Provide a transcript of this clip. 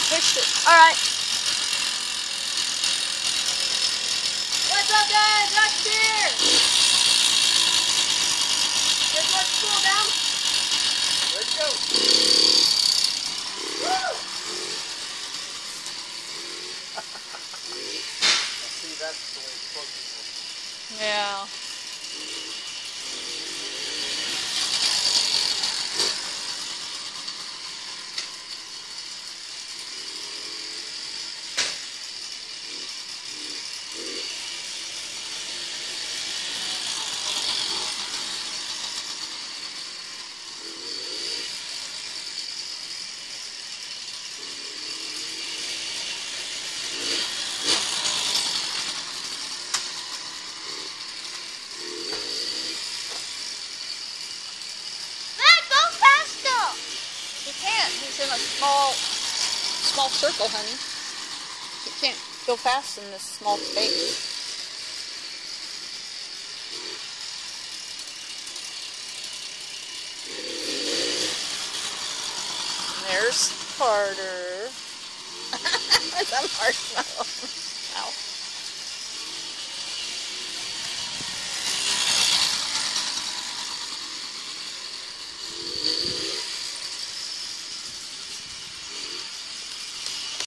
pushed it. Alright. What's up, guys? That's here. Guess what's cool down? Let's go. Woo! See, that's the way it's supposed to be. Yeah. He's in a small circle, honey. You can't go fast in this small space. And there's Carter. With a marshmallow.